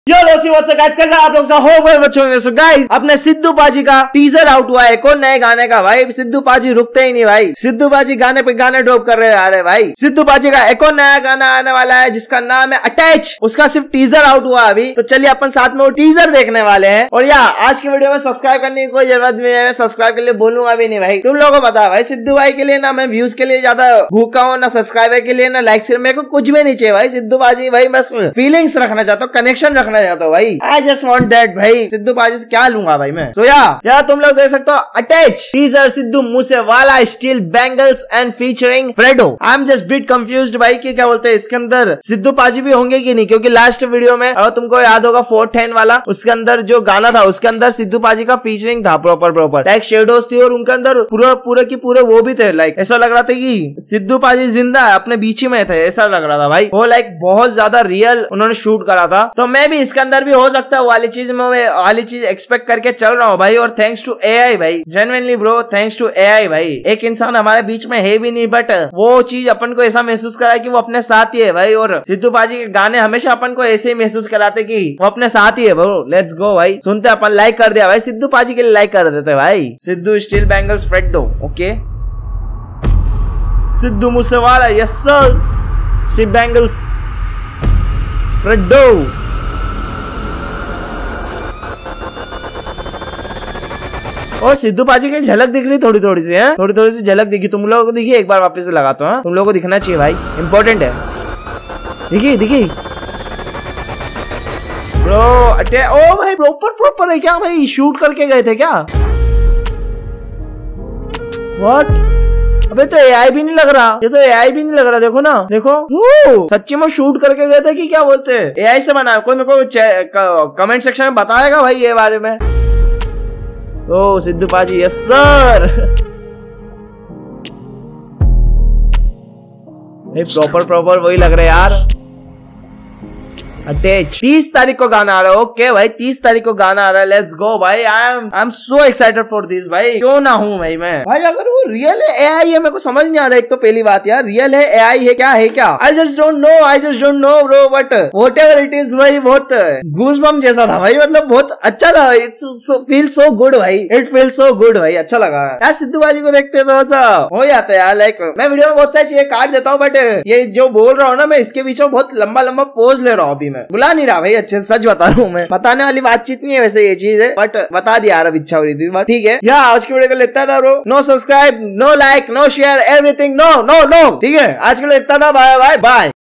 आप लोग so guys अपने सिद्धू पाजी का टीजर आउट हुआ है कौन नए गाने का। भाई सिद्धू पाजी रुकते ही नहीं भाई, सिद्धू पाजी गाने पे गाने ड्रॉप कर रहे हैं। भाई सिद्धू पाजी का एक और नया गाना आने वाला है जिसका नाम है अटैच। उसका सिर्फ टीजर आउट हुआ अभी, तो चलिए अपन साथ में वो टीजर देखने वाले हैं। और आज की वीडियो में सब्सक्राइब करने की कोई जरूरत नहीं है, सब्सक्राइब के लिए बोलूंगा भी नहीं भाई। तुम लोगों को पता है भाई सिद्धू भाई के लिए ना मैं व्यूज के लिए ज्यादा भूखा हूँ, ना सब्सक्राइबर के लिए, ना लाइक्स, मेरे को कुछ भी नहीं चाहिए भाई। सिद्धू पाजी भाई बस फीलिंग्स रखना चाहता हूँ, कनेक्शन रखना चाहता हूँ भाई। आई जस्ट वॉन्ट दैट भाई। सिद्धू पाजी से क्या लूंगा भाई मैं। तो या तुम लोग देख सकते हो attach teaser Sidhu Moosewala steel bangles and featuring Fredo. I am just bit confused भाई कि क्या बोलते हैं इसके अंदर सिद्धू पाजी भी होंगे कि नहीं, क्योंकि लास्ट वीडियो में अगर तुमको याद होगा 410 वाला, उसके अंदर जो गाना था उसके अंदर सिद्धू पाजी का फीचरिंग था प्रॉपर लाइक शेडोज थी और उनके अंदर पूरे की पूरे वो भी थे। लाइक ऐसा लग रहा था कि सिद्धू पाजी जिंदा है, अपने बीच में थे, ऐसा लग रहा था भाई। वो लाइक बहुत ज्यादा रियल उन्होंने शूट करा था, तो मैं भी इसके अंदर भी हो सकता है वाली चीज में वाली चीज एक्सपेक्ट करके चल रहा हूँ भाई। और थैंक्स टू एआई भाई, genuinely bro, thanks to AI भाई। एक इंसान हमारे बीच में है भी नहीं, बट वो चीज अपन को ऐसा महसूस करा कि वो अपने साथ ही है भाई। और सिद्धू पाजी के गाने हमेशा अपन को ऐसे ही महसूस कराते कि वो अपने साथ ही है ब्रो। लेट्स गो भाई, सुनते अपन। लाइक कर दिया भाई, सिद्धू पाजी के लिए लाइक कर देते भाई। Sidhu steel bangles Fredo, okay. Sidhu Moosewala, yes sir. Steel bangles Fredo. और सिद्धू पाजी की झलक दिख रही थोड़ी सी है, थोड़ी सी झलक दिखी। तुम लोगों को दिखी, एक बार वापस से लगाता हूँ। तुम लोगों को दिखना चाहिए भाई, इंपॉर्टेंट है। दिखी ब्रो अटे। ओ भाई प्रॉपर है क्या भाई? शूट करके गए थे क्या? व्हाट? अबे तो एआई भी नहीं लग रहा, ये तो एआई भी नहीं लग रहा। देखो ना, देखो सच्ची में शूट करके गए थे कि क्या बोलते हैं एआई से बना। कोई मेरे को कमेंट सेक्शन में बताएगा भाई ये बारे में। ओ Sidhu paaji, yes sir. Proper वही लग रहा है यार। अटैच 30 तारीख को गाना आ रहा है। ओके भाई, 30 तारीख को गाना आ रहा है। लेट्स गो भाई। I am so excited for this भाई। क्यों ना हूँ भाई मैं भाई। अगर वो रियल है एआई है, मेरे को समझ नहीं आ रहा। एक तो पहली बात यार, रियल है एआई है क्या? I just don't know bro, but whatever it is भाई, बहुत गूज़बम्प जैसा था भाई। मतलब बहुत अच्छा था। इट्स फील सो गुड भाई, इट फील सो गुड भाई। अच्छा लगा यार। सिद्धू पाजी को देखते तो ऐसा हो जाता है यार। लाइक मैं वीडियो में बहुत सारी चीजें काट देता हूँ, बट ये जो बोल रहा हूँ ना मैं, इसके बीच में बहुत लंबा पोज ले रहा हूँ। अभी मैं बुला नहीं रहा भाई, अच्छे से सच बता रहा हूँ मैं। बताने वाली बातचीत नहीं है वैसे ये चीज है, बट बता दिया यार। अब इच्छा हो रही थी, ठीक है। आज की वीडियो को लेता था bro. No subscribe, no like, no share, everything no. ठीक है, आज के लिए इतना था। Bye bye.